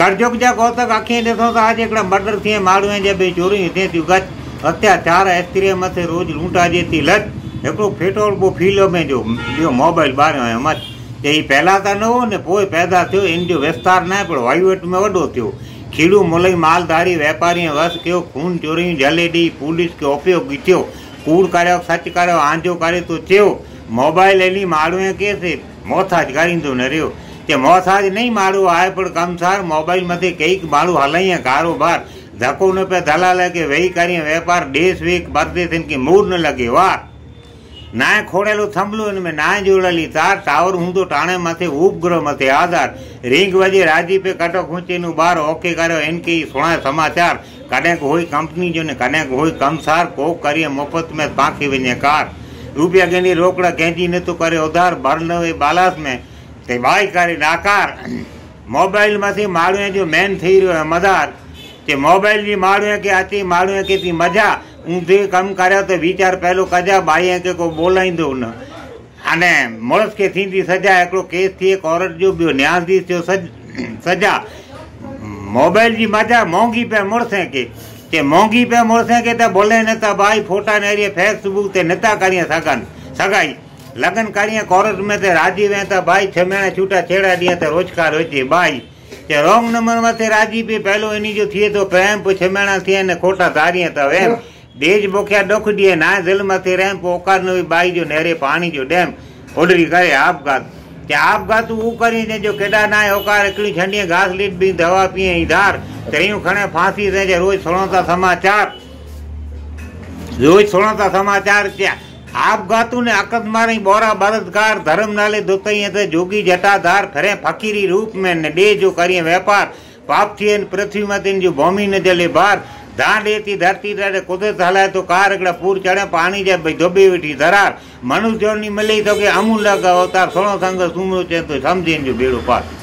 करजोक जा कोतक अखियां ॾिसो त आज हिकिड़ा मर्डर थिए माण्हूअ जे बि चोरियूं थिए थियूं गच अत्याचार स्त्रीअ मथे रोज़ लूंटाजे थी लच हिकिड़ो फेटोल पोइ फीलो में जो ॿियो मोबाइल ॿारियो हुयो मच त हीउ पहिला त न हो न पोइ पैदा थियो इन जो विस्तार न आहे पर वाईवट में वॾो थियो खीड़ू मुलई मालधारी वापारी वस कयो खून चोरियूं जले ॾेई पुलिस खे उपयोगी थियो कूड़ करियो सच करियो आंजो करे तो थियो मोबाइल एली माण्हूअ खे मोहताज करींदो न रहियो कि मोहताज नहीं माण्हू आहे पर कमसार मोबाइल मथे कई माण्हू हलाई कारोबार धक्को न पे दलाल के वेही करी व्यापार देश वेक परदेस इनके मूर न लगे वार नाए खोड़ेलो थंभलो इनमें नाए जोड़ेली तार टावर हूंदो टाणे मथे उपग्रह मथे आधार रिंग वजे राजी पे कटो खूंचे नु बार ओके करो इनके सुना समाचार कदें को होई कंपनी जो ने कदें को होई कमसार को करिए मुफ्त में पाखी वने कार रुपया गेंदी रोकड़ा कैंची न तो करे उधार भर न बालास में ते भाई करे नाकार मोबाइल मथे माण्हूअ जो मेन थी रहियो आहे मदार ते मोबाइल जी माण्हूअ खे अची माण्हूअ खे थी मज़ा ऊंधे कमु करियो त वीचार पहलो कजा भाईअ खे को ॿोलाईंदो न अने मुड़ुस खे थींदी सजा हिकिड़ो केस थिए औरत जो ॿियो न्यायाधीश थियो सजा मोबाइल जी मज़ा मोंगी पे मुड़ुस खे ते मोंगी पे मुड़ुस खे त बोले न त भाई फोटा नेरिए फेसबुक ते नथा करी सघनि सगाई लगन करिए औरत में ते राजी वे त भाई 6 महीना छूटा छेड़ा दिया तो रोजगार होचे भाई ते रॉन्ग नंबर मथे राजी पे पहलो इन जो थिए तो प्रेम पे 6 महीना थिए ने खोटा धारिए त वेम देज बोखिया दुख दिए ना दिल मथे रैम पे ओकार न बाई जो नेरे पानी जो डैम उडरी करे आपघात ते आपघात वो करी ने जो केडा ना ओकार एकड़ी छंडी घास लीट भी दवा पिए इधार तेयूं खणे फांसी से जे रोज सुणता समाचार क्या आपघातू ने अकस्मारी बोरा बरदगार धर्म नाले दुतई ते जोगी जटाधार फिरे फकीरी रूप में न डे जो करिए व्यापार पाप थिए पृथ्वी मत जो भूमि न जले बार धान देती धरती रे कुदरत हलाए तो कार एकड़ा पूर चढ़े पानी जे धोबी वेठी दरार मनुष्य नहीं मिले तो के अमूल लगा अवतार सोनो संग सुमो चे तो समझे जो बेड़ो पार।